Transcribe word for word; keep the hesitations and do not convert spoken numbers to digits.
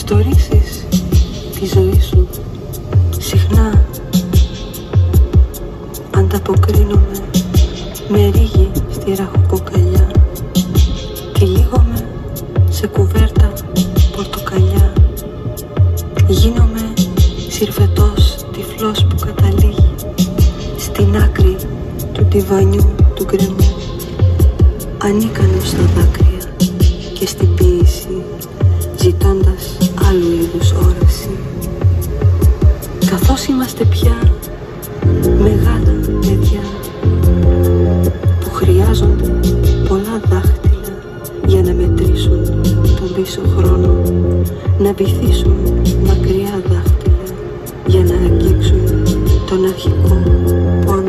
ιστορήσεις τη ζωή σου. Συχνά ανταποκρίνομαι με ρίγη στη ραχοκοκαλιά. Τυλίγομαι σε κουβέρτα πορτοκαλιά. Γίνομαι συρφετός τυφλός που καταλήγει στην άκρη του τιβανιού του γκρεμού, ανίκανος στα δάκρυα και στην ποίηση, ζητώντας άλλου είδους όραση. Καθώς είμαστε πια μεγάλα παιδιά που χρειάζονται πολλά δάχτυλα για να μετρήσουν τον πίσω χρόνο, να βυθίσουν μακριά δάχτυλα για να αγγίξουν τον αρχικό πόνο.